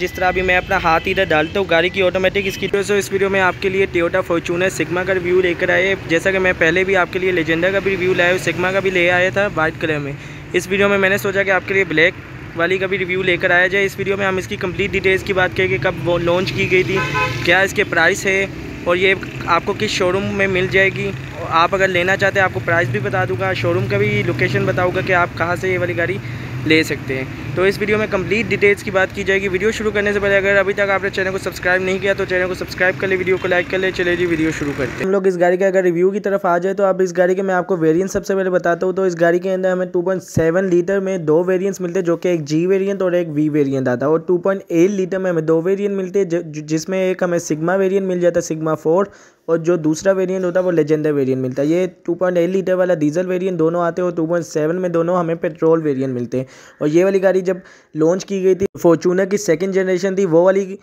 जिस तरह अभी मैं अपना हाथ इधर डालता हूँ गाड़ी की ऑटोमेटिक इसकी। तो इस वीडियो में आपके लिए टोयोटा फॉर्च्यूनर सिग्मा का रिव्यू लेकर आए। जैसा कि मैं पहले भी आपके लिए लेजेंडर का भी रिव्यू लाया हूँ, सिग्मा का भी ले आया था वाइट कलर में। इस वीडियो में मैंने सोचा कि आपके लिए ब्लैक वाली का भी रिव्यू लेकर आया जाए। इस वीडियो में हम इसकी कंप्लीट डिटेल्स की बात करेंगे, कब वो लॉन्च की गई थी, क्या इसके प्राइस है और ये आपको किस शोरूम में मिल जाएगी। आप अगर लेना चाहते हैं आपको प्राइस भी बता दूंगा, शोरूम का भी लोकेशन बताऊंगा कि आप कहाँ से ये वाली गाड़ी ले सकते हैं। तो इस वीडियो में कंप्लीट डिटेल्स की बात की जाएगी। वीडियो शुरू करने से पहले अगर अभी तक आपने चैनल को सब्सक्राइब नहीं किया तो चैनल को सब्सक्राइब कर ले, वीडियो को लाइक कर ले। चलिए जी वीडियो शुरू करते हैं। हम लोग इस गाड़ी के अगर रिव्यू की तरफ आ जाए तो अब इस गाड़ी के मैं आपको वेरिएंट सबसे पहले बताता हूँ। तो इस गाड़ी के अंदर हमें 2.7 लीटर में 2 वेरिएंट्स मिलते हैं, जो कि एक जी वेरिएंट और एक वी वेरिएंट आता है। और 2.8 लीटर में हमें 2 वेरिएंट मिलते हैं, जिसमें एक हमें सिग्मा वेरिएंट मिल जाता है, सिग्मा 4, और जो दूसरा वेरिएंट होता है वो लेजेंडर वेरिएंट मिलता है। ये 2.8 लीटर वाला डीजल वेरिएंट दोनों आते हैं और 2.7 में दोनों हमें पेट्रोल वेरिएंट मिलते हैं। और ये वाली गाड़ी जब लॉन्च की गई थी, फॉर्च्यूनर की सेकंड जनरेशन थी, वो वाली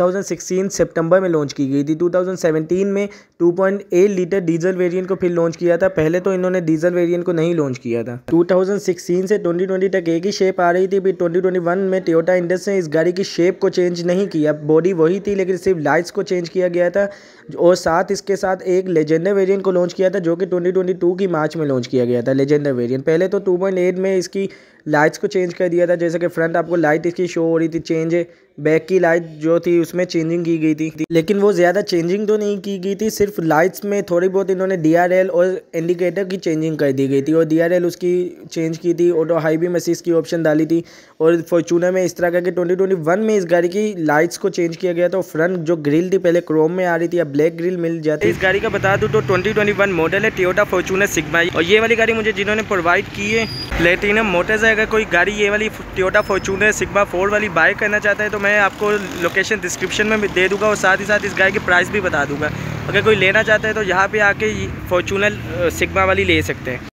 2016 सितंबर में लॉन्च की गई थी। 2017 में 2.8 लीटर डीजल वेरिएंट को फिर लॉन्च किया था। पहले तो इन्होंने डीजल वेरिएंट को नहीं लॉन्च किया था। 2016 से 2020 तक एक ही शेप आ रही थी। फिर 2021 में टोयोटा इंडस्ट्री ने इस गाड़ी की शेप को चेंज नहीं किया, बॉडी वही थी लेकिन सिर्फ लाइट्स को चेंज किया गया था। और साथ इसके साथ एक लेजेंडर वेरिएंट को लॉन्च किया था, जो कि 2022 की मार्च में लॉन्च किया गया था लेजेंडर वेरिएंट। पहले तो 2.8 में इसकी लाइट्स को चेंज कर दिया था, जैसे कि फ्रंट आपको लाइट इसकी शो हो रही थी चेंज है, बैक की लाइट जो थी उसमें चेंजिंग की गई थी, लेकिन वो ज़्यादा चेंजिंग तो नहीं की गई थी। सिर्फ लाइट्स में थोड़ी बहुत इन्होंने DRL और इंडिकेटर की चेंजिंग कर दी गई थी, और DRL उसकी चेंज की थी, ऑटो हाई बीम असिस्ट की ऑप्शन डाली थी। और फॉर्च्यूनर में इस तरह करके 2021 में इस गाड़ी की लाइट्स को चेंज किया गया था। फ्रंट जो ग्रिल थी पहले क्रोम में आ रही थी, अब ब्लैक ग्रिल मिल जाती है। इस गाड़ी का बता दूँ तो 2021 मॉडल है टोयोटा फॉर्च्यूनर सिग्मा। और ये वाली गाड़ी मुझे जिन्होंने प्रोवाइड की है प्लेटिनम मोटर्स है। अगर कोई गाड़ी ये वाली टोयोटा फॉर्च्यूनर सिग्मा 4 वाली बाय करना चाहता है तो मैं आपको लोकेशन डिस्क्रिप्शन में दे दूंगा, और साथ ही साथ इस गाड़ी की प्राइस भी बता दूंगा। अगर कोई लेना चाहता है तो यहाँ पे आके फॉर्च्यूनर सिग्मा वाली ले सकते हैं।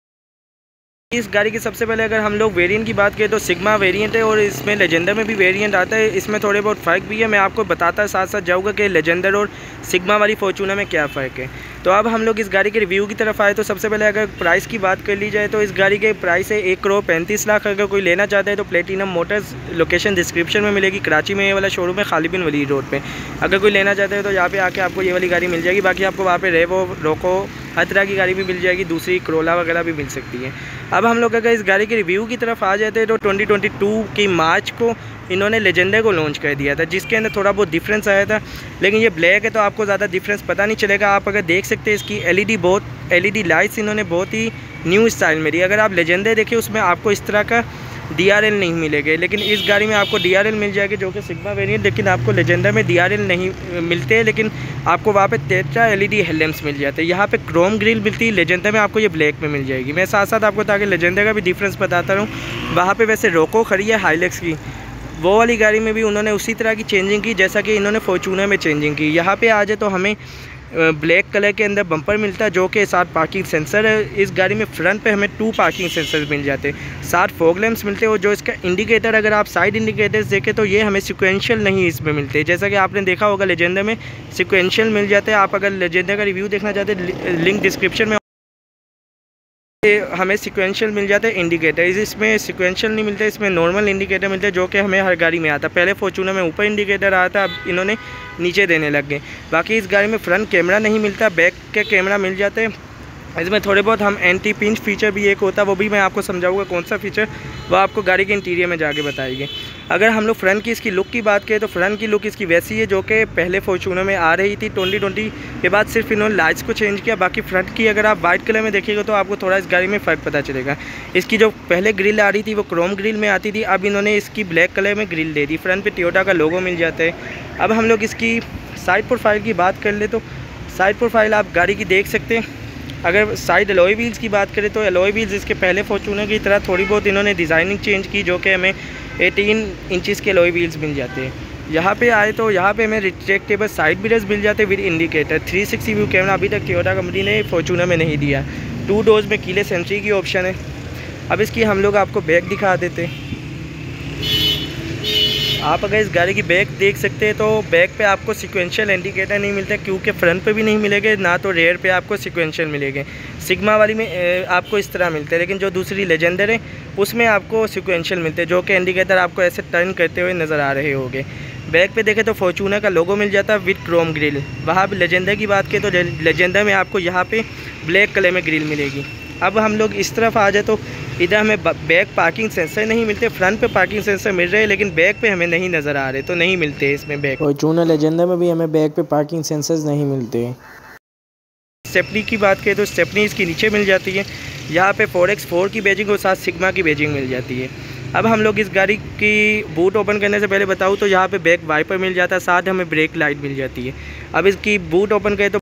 इस गाड़ी की सबसे पहले अगर हम लोग वेरिएंट की बात करें तो सिग्मा वेरिएंट है और इसमें लेजेंडर में भी वेरिएंट आता है। इसमें थोड़े बहुत फ़र्क भी है, मैं आपको बताता साथ साथ जाऊँगा कि लेजेंडर और सिग्मा वाली फॉर्च्यूनर में क्या फ़र्क है। तो अब हम लोग इस गाड़ी के रिव्यू की तरफ आए तो सबसे पहले अगर प्राइस की बात कर ली जाए तो इस गाड़ी के प्राइस है 1,35,00,000। अगर कोई लेना चाहता है तो प्लेटिनम मोटर्स लोकेशन डिस्क्रिप्शन में मिलेगी, कराची में ये वाला शोरूम है, खालिबिन वली रोड पे। अगर कोई लेना चाहता है तो यहाँ पे आके आपको ये वाली गाड़ी मिल जाएगी। बाकी आपको वहाँ पे रेवो, रोको, हर तरह की गाड़ी भी मिल जाएगी, दूसरी क्रोला वगैरह भी मिल सकती है। अब हम लोग अगर इस गाड़ी के रिव्यू की तरफ आ जाते हैं तो 2022 की मार्च को इन्होंने लेजेंडर को लॉन्च कर दिया था, जिसके अंदर थोड़ा बहुत डिफरेंस आया था, लेकिन ये ब्लैक है तो आपको ज़्यादा डिफरेंस पता नहीं चलेगा। आप अगर देख सकते हैं इसकी LED लाइट्स इन्होंने बहुत ही न्यू स्टाइल में दी। अगर आप लेजेंडर देखिए उसमें आपको इस तरह का DRL नहीं मिलेगा, लेकिन इस गाड़ी में आपको DRL मिल जाएगी, जो कि सिग्मा वेरिएंट। लेकिन आपको लेजेंडर में DRL नहीं मिलते हैं, लेकिन आपको वहाँ पे टेट्रा LED हेडलैम्प्स मिल जाते हैं। यहाँ पे क्रोम ग्रिल मिलती है, लेजेंडर में आपको ये ब्लैक में मिल जाएगी। मैं साथ साथ आपको ताकि लेजेंडर का भी डिफरेंस बताता रहूँ। वहाँ पे वैसे रोको खड़ी है हाइलेक्स की, वो वाली गाड़ी में भी उन्होंने उसी तरह की चेंजिंग की जैसा कि इन्होंने फॉर्च्यूनर में चेंजिंग की। यहाँ पे आ जाए तो हमें ब्लैक कलर के अंदर बम्पर मिलता है, जो कि साथ पार्किंग सेंसर है। इस गाड़ी में फ्रंट पे हमें 2 पार्किंग सेंसर मिल जाते हैं, साथ फॉग लैंप्स मिलते हैं। और जो इसका इंडिकेटर अगर आप साइड इंडिकेटर्स देखें तो ये हमें सिक्वेंशियल नहीं इसमें मिलते, जैसा कि आपने देखा होगा लेजेंडर में सिक्वेंशियल मिल जाते हैं। आप अगर लेजेंडर का रिव्यू देखना चाहते हैं लिंक डिस्क्रिप्शन में, हमें सिक्वेंशियल मिल जाता है इंडिकेटर। इसमें सिक्वेंशियल नहीं मिलते, इसमें नॉर्मल इंडिकेटर मिलते हैं, जो कि हमें हर गाड़ी में आता है। पहले फॉर्च्यूनर में ऊपर इंडिकेटर आता था, अब इन्होंने नीचे देने लग गए। बाकी इस गाड़ी में फ्रंट कैमरा नहीं मिलता, बैक के कैमरा मिल जाते हैं। इसमें थोड़े बहुत हम एंटी पिंच फीचर भी एक होता है, वो भी मैं आपको समझाऊंगा कौन सा फीचर, वो आपको गाड़ी के इंटीरियर में जाके बताएंगे। अगर हम लोग फ्रंट की इसकी लुक की बात करें तो फ्रंट की लुक इसकी वैसी है जो कि पहले फॉर्च्यूनर में आ रही थी। 2020 के बाद सिर्फ इन्होंने लाइट्स को चेंज किया। बाकी फ्रंट की अगर आप वाइट कलर में देखिएगा तो आपको थोड़ा इस गाड़ी में फ़र्क पता चलेगा। इसकी जो पहले ग्रिल आ रही थी वो क्रोम ग्रिल में आती थी, अब इन्होंने इसकी ब्लैक कलर में ग्रिल दे दी। फ्रंट पर टोयोटा का लोगो मिल जाता है। अब हम लोग इसकी साइड प्रोफाइल की बात कर ले तो साइड प्रोफाइल आप गाड़ी की देख सकते हैं। अगर साइड एलॉय व्हील्स की बात करें तो एलॉय व्हील्स इसके पहले फॉर्च्यूनर की तरह थोड़ी बहुत इन्होंने डिज़ाइनिंग चेंज की, जो कि हमें 18 इंचज़ के एलॉय व्हील्स मिल जाते हैं। यहाँ पे आए तो यहाँ पे हमें रिट्रैक्टेबल साइड मिरर्स मिल जाते हैं विद इंडिकेटर। 360 व्यू कैमरा अभी तक टोयोटा कंपनी ने फॉर्च्यूनर में नहीं दिया। 2 डोर्स में कीलेस एंट्री की ऑप्शन है। अब इसकी हम लोग आपको बैक दिखा देते हैं। आप अगर इस गाड़ी की बैक देख सकते हैं तो बैक पे आपको सिक्वेंशियल इंडिकेटर नहीं मिलता, क्योंकि फ्रंट पे भी नहीं मिलेंगे, ना तो रेयर पे आपको सिक्वेंशियल मिलेंगे। सिग्मा वाली में आपको इस तरह मिलते हैं, लेकिन जो दूसरी लेजेंडर है उसमें आपको सिक्वेंशियल मिलते हैं, जो कि इंडिकेटर आपको ऐसे टर्न करते हुए नज़र आ रहे होंगे। बैक पे देखें तो फॉर्च्यूनर का लोगो मिल जाता है विद क्रोम ग्रिल। वहाँ पे लेजेंडर की बात करें तो लेजेंडर में आपको यहाँ पे ब्लैक कलर में ग्रिल मिलेगी। अब हम लोग इस तरफ आ जाए तो इधर हमें बैक पार्किंग सेंसर नहीं मिलते, फ्रंट पे पार्किंग सेंसर मिल रहे हैं लेकिन बैक पे हमें नहीं नज़र आ रहे, तो नहीं मिलते इसमें बैक। फॉर्च्यूनर लेजेंडर में भी हमें बैक पे पार्किंग सेंसर्स नहीं मिलते। स्टेपनी की बात करें तो स्टेपनी इसकी नीचे मिल जाती है। यहाँ पे 4x4 की बैजिंग और साथ सिग्मा की बैजिंग मिल जाती है। अब हम लोग इस गाड़ी की बूट ओपन करने से पहले बताऊँ तो यहाँ पे बैक वाइपर मिल जाता है, साथ हमें ब्रेक लाइट मिल जाती है। अब इसकी बूट ओपन करें तो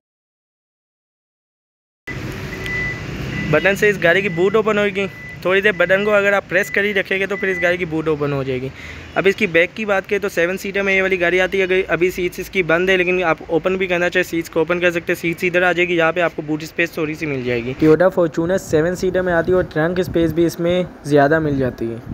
बटन से इस गाड़ी की बूट ओपन होगी। थोड़ी देर बटन को अगर आप प्रेस कर ही रखेंगे तो फिर इस गाड़ी की बूट ओपन हो जाएगी। अब इसकी बैक की बात करें तो 7 सीटर में ये वाली गाड़ी आती है। अभी सीट्स इसकी बंद है लेकिन आप ओपन भी करना चाहे सीट्स को ओपन कर सकते हैं। सीट्स इधर आ जाएगी, यहाँ पे आपको बूट स्पेस थोड़ी सी मिल जाएगी। टोयोटा फॉर्च्यूनर 7 सीटर में आती है और ट्रंक स्पेस भी इसमें ज़्यादा मिल जाती है।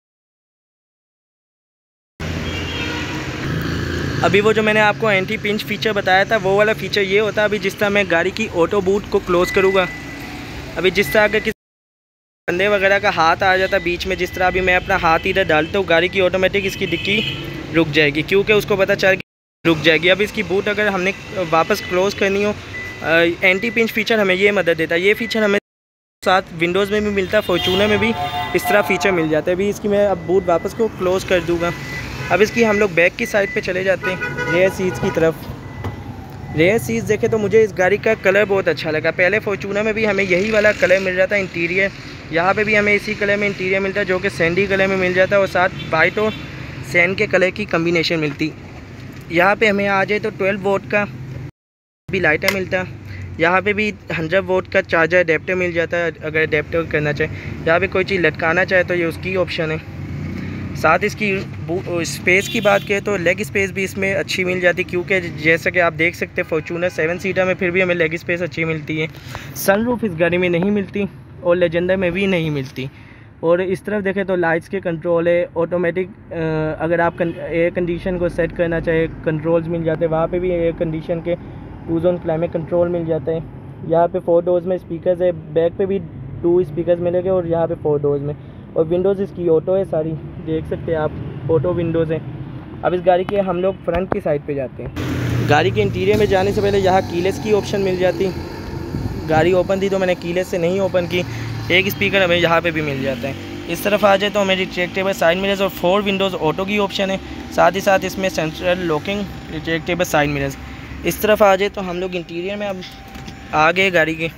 अभी वो जो मैंने आपको एंटी पिंच फीचर बताया था वो वाला फीचर ये होता है। अभी जिस तरह मैं गाड़ी की ऑटो बूट को क्लोज़ करूँगा, अभी जिस तरह अगर किसी बंदे वगैरह का हाथ आ जाता बीच में, जिस तरह अभी मैं अपना हाथ इधर डालता हूँ, गाड़ी की ऑटोमेटिक इसकी डिक्की रुक जाएगी क्योंकि उसको पता चल के रुक जाएगी। अब इसकी बूट अगर हमने वापस क्लोज़ करनी हो, एंटी पिंच फीचर हमें ये मदद देता है। ये फीचर हमें साथ विंडोज़ में भी मिलता है, फॉर्च्यूनर में भी इस तरह फीचर मिल जाता है। अभी इसकी मैं अब बूट वापस को क्लोज़ कर दूँगा। अब इसकी हम लोग बैक की साइड पे चले जाते हैं, रेयर सीट्स की तरफ। रेयर सीट्स देखें तो मुझे इस गाड़ी का कलर बहुत अच्छा लगा। पहले फॉर्च्यूनर में भी हमें यही वाला कलर मिल रहा था इंटीरियर, यहाँ पे भी हमें इसी कलर में इंटीरियर मिलता है जो कि सैंडी कलर में मिल जाता है और साथ वाइट और सैंड के कलर की कम्बिनेशन मिलती। यहाँ पे हमें आ जाए तो 12 वोल्ट का भी लाइटर मिलता है। यहाँ पे भी 100 वोल्ट का चार्जर अडेप्टर मिल जाता है अगर अडेप्टर करना चाहे। यहाँ पे कोई चीज़ लटकाना चाहे तो ये उसकी ऑप्शन है। साथ इसकी स्पेस की बात करें तो लेग स्पेस भी इसमें अच्छी मिल जाती क्योंकि जैसा कि आप देख सकते हैं फॉर्च्यूनर 7 सीटर में फिर भी हमें लेग स्पेस अच्छी मिलती है। सनरूफ इस गाड़ी में नहीं मिलती और लेजेंडर में भी नहीं मिलती। और इस तरफ देखें तो लाइट्स के कंट्रोल है, ऑटोमेटिक अगर आप एयर कंडीशन को सेट करना चाहे कंट्रोल्स मिल जाते हैं। वहाँ पे भी एयर कंडीशन के 2 जोन क्लाइमेट कंट्रोल मिल जाता है। यहाँ पे 4 डोर्स में स्पीकर्स है, बैक पे भी 2 स्पीकर्स मिलेंगे और यहाँ पे 4 डोर्स में। और विंडोज़ इसकी ऑटो है, सारी देख सकते हैं आप ऑटो विंडोज़ हैं। अब इस गाड़ी के हम लोग फ्रंट की साइड पे जाते हैं। गाड़ी के इंटीरियर में जाने से पहले यहाँ कीलेस की ऑप्शन मिल जाती। गाड़ी ओपन थी तो मैंने कीलेस से नहीं ओपन की। एक स्पीकर हमें यहाँ पे भी मिल जाता है। इस तरफ आ जाए तो हमें रिट्रैक्टेबल साइड मिरर्स और 4 विंडोज़ ऑटो की ऑप्शन है। साथ ही साथ इसमें central locking retractable side mirrors. इस तरफ आ जाए तो हम लोग इंटीरियर में अब आ गए गाड़ी के।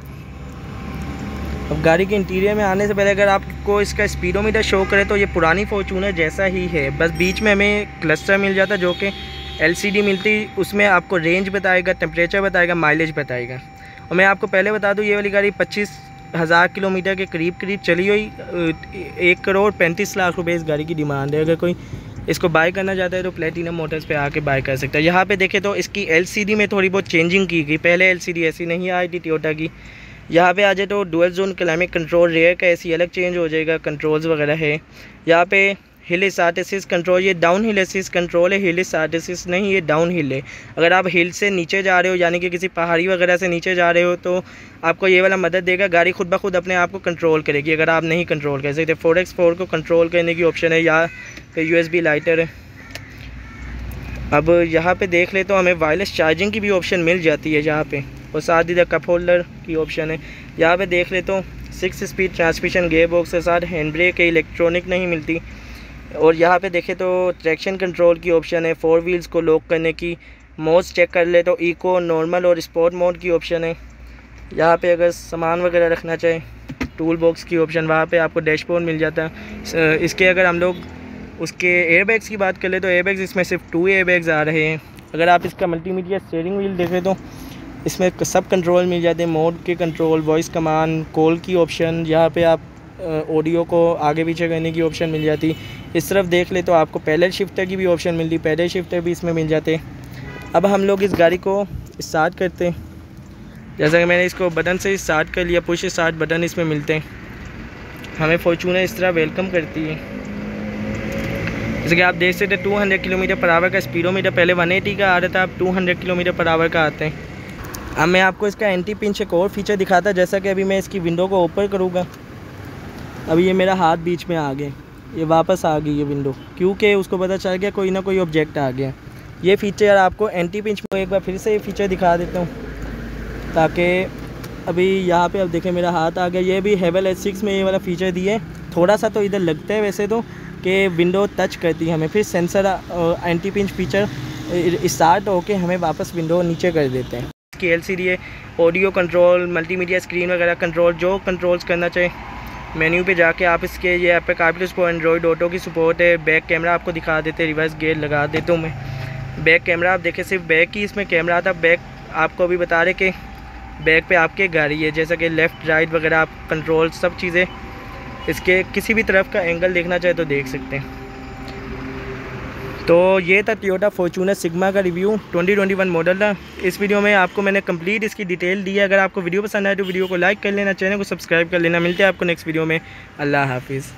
अब गाड़ी के इंटीरियर में आने से पहले अगर आपको इसका स्पीडोमीटर शो करे तो ये पुरानी फॉर्च्यूनर जैसा ही है, बस बीच में हमें क्लस्टर मिल जाता जो कि LCD मिलती। उसमें आपको रेंज बताएगा, टेम्परेचर बताएगा, माइलेज बताएगा। और मैं आपको पहले बता दूं ये वाली गाड़ी 25,000 किलोमीटर के करीब चली हुई। 1,35,00,000 रुपये इस गाड़ी की डिमांड है। अगर कोई इसको बाय करना चाहता है तो प्लेटिनम मोटर्स पे आके बाय कर सकता है। यहाँ पे देखें तो इसकी LCD में थोड़ी बहुत चेंजिंग की गई। पहले LCD ऐसी नहीं आई थी टोयोटा की। यहाँ पे आ जाए तो dual zone climate control, rear का AC अलग चेंज हो जाएगा, कंट्रोल्स वगैरह है। यहाँ पे हिल स्टार्ट असिस्ट कंट्रोल, ये डाउन हिल असिस्ट कंट्रोल है, हिल स्टार्ट असिस्ट नहीं, ये डाउन हिल है। अगर आप हिल से नीचे जा रहे हो यानी कि किसी पहाड़ी वगैरह से नीचे जा रहे हो तो आपको ये वाला मदद देगा। गाड़ी खुद ब खुद अपने आप को कंट्रोल करेगी अगर आप नहीं कंट्रोल कर सकते। 4x4 को कंट्रोल करने की ऑप्शन है। यहाँ पे USB लाइटर है। अब यहाँ पे देख ले तो हमें वायरलेस चार्जिंग की भी ऑप्शन मिल जाती है यहाँ पे, और साथ इधर कप होल्डर की ऑप्शन है। यहाँ पे देख ले तो 6 स्पीड ट्रांसमिशन गियर बॉक्स के साथ हैंड ब्रेक है, इलेक्ट्रॉनिक नहीं मिलती। और यहाँ पे देखें तो ट्रैक्शन कंट्रोल की ऑप्शन है। 4 व्हील्स को लॉक करने की मोड्स चेक कर ले तो इको, नॉर्मल और स्पोर्ट मोड की ऑप्शन है। यहाँ पे अगर सामान वगैरह रखना चाहे टूल बॉक्स की ऑप्शन, वहाँ पे आपको डैशबोर्ड मिल जाता है। इसके अगर हम लोग उसके एयरबैग्स की बात कर ले तो एयरबैग्स इसमें सिर्फ 2 एयरबैग्स आ रहे हैं। अगर आप इसका मल्टीमीडिया स्टीयरिंग व्हील देखें तो इसमें सब कंट्रोल मिल जाते हैं, मोड के कंट्रोल, वॉइस कमांड, कॉल की ऑप्शन। यहाँ पे आप ऑडियो को आगे पीछे करने की ऑप्शन मिल जाती। इस तरफ देख ले तो आपको पैडल शिफ्टर की भी ऑप्शन मिलती, पैडल शिफ्टर भी इसमें मिल जाते। अब हम लोग इस गाड़ी को स्टार्ट करते हैं। जैसा कि मैंने इसको बटन से स्टार्ट कर लिया, पुश स्टार्ट बटन इसमें मिलते हैं। हमें फॉर्च्यूनर इस तरह वेलकम करती है। जैसे कि आप देख सकते हैं 200 किलोमीटर पर आवर का स्पीडोमीटर, पहले 180 का आ रहा था, अब 200 किलोमीटर पर आवर का आते हैं। अब मैं आपको इसका एंटी पिंच एक और फीचर दिखाता। जैसा कि अभी मैं इसकी विंडो को ओपन करूँगा, अभी ये मेरा हाथ बीच में आ गया। ये वापस आ गई ये विंडो, क्योंकि उसको पता चल गया कोई ना कोई ऑब्जेक्ट आ गया। ये फीचर आपको एंटी पिंच में एक बार फिर से ये फीचर दिखा देता हूँ, ताकि अभी यहाँ पे अब देखें मेरा हाथ आ गया। ये भी हेवल S6 में ये वाला फीचर दिए। थोड़ा सा तो इधर लगता है वैसे तो कि विंडो टच करती है हमें, फिर sensor anti pinch feature start होके हमें वापस विंडो नीचे कर देते हैं। इसकी LCD है, ऑडियो कंट्रोल, मल्टीमीडिया स्क्रीन वगैरह कंट्रोल, जो कंट्रोल्स करना चाहे मेन्यू पे जाके आप इसके, ये ऐप पे CarPlay सपोर्ट, एंड्रॉयड ऑटो की सपोर्ट है। बैक कैमरा आपको दिखा देते हैं, रिवर्स गियर लगा देता हूँ मैं। बैक कैमरा आप देखें, सिर्फ बैक ही इसमें कैमरा आता। बैक आपको अभी बता रहे कि बैक पे आपके गाड़ी है, जैसा कि लेफ़्ट राइट वगैरह आप कंट्रोल सब चीज़ें इसके किसी भी तरफ का एंगल देखना चाहे तो देख सकते हैं। तो ये था टोयोटा फॉर्च्यूनर सिग्मा का रिव्यू, 2021 मॉडल था। इस वीडियो में आपको मैंने कंप्लीट इसकी डिटेल दी है। अगर आपको वीडियो पसंद आए तो वीडियो को लाइक कर लेना, चैनल को सब्सक्राइब कर लेना। मिलते हैं आपको नेक्स्ट वीडियो में। अल्लाह हाफिज़।